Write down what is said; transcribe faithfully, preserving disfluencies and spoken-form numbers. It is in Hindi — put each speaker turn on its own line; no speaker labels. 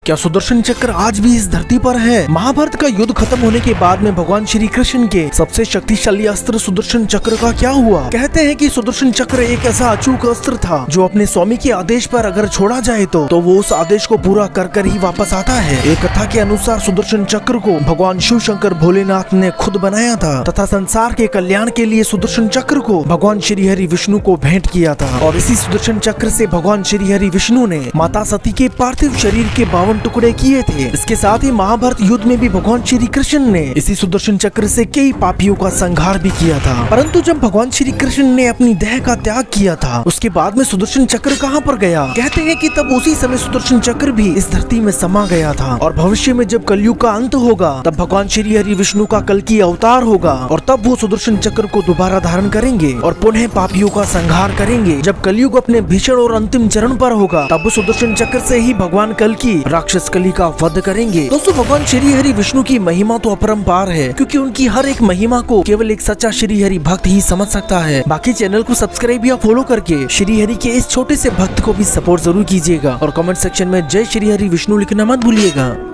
क्या सुदर्शन चक्र आज भी इस धरती पर है? महाभारत का युद्ध खत्म होने के बाद में भगवान श्री कृष्ण के सबसे शक्तिशाली अस्त्र सुदर्शन चक्र का क्या हुआ? कहते हैं कि सुदर्शन चक्र एक ऐसा अचूक अस्त्र था जो अपने स्वामी के आदेश पर अगर छोड़ा जाए तो, तो वो उस आदेश को पूरा कर कर ही वापस आता है। एक कथा के अनुसार सुदर्शन चक्र को भगवान शिव शंकर भोलेनाथ ने खुद बनाया था तथा संसार के कल्याण के लिए सुदर्शन चक्र को भगवान श्री हरि विष्णु को भेंट किया था। और इसी सुदर्शन चक्र से भगवान श्री हरि विष्णु ने माता सती के पार्थिव शरीर के बावन टुकड़े किए थे। इसके साथ ही महाभारत युद्ध में भी भगवान श्री कृष्ण ने इसी सुदर्शन चक्र से कई पापियों का संहार भी किया था। परंतु जब भगवान श्री कृष्ण ने अपनी देह का त्याग किया था उसके बाद में सुदर्शन चक्र कहाँ पर गया? कहते हैं कि तब उसी समय सुदर्शन चक्र भी इस धरती में समा गया था और भविष्य में जब कलयुग का अंत होगा तब भगवान श्री हरि विष्णु का कल की अवतार होगा और तब वो सुदर्शन चक्र को दोबारा धारण करेंगे और पुनः पापियों का संहार करेंगे। जब कलयुग अपने भीषण और अंतिम चरण पर होगा तब सुदर्शन चक्र से ही भगवान कल की राक्षस कली का वध करेंगे। दोस्तों, भगवान श्री हरि विष्णु की महिमा तो अपरंपार है क्योंकि उनकी हर एक महिमा को केवल एक सच्चा श्री हरि भक्त ही समझ सकता है। बाकी चैनल को सब्सक्राइब या फॉलो करके श्री हरि के इस छोटे से भक्त को भी सपोर्ट जरूर कीजिएगा और कमेंट सेक्शन में जय श्री हरि विष्णु लिखना मत भूलिएगा।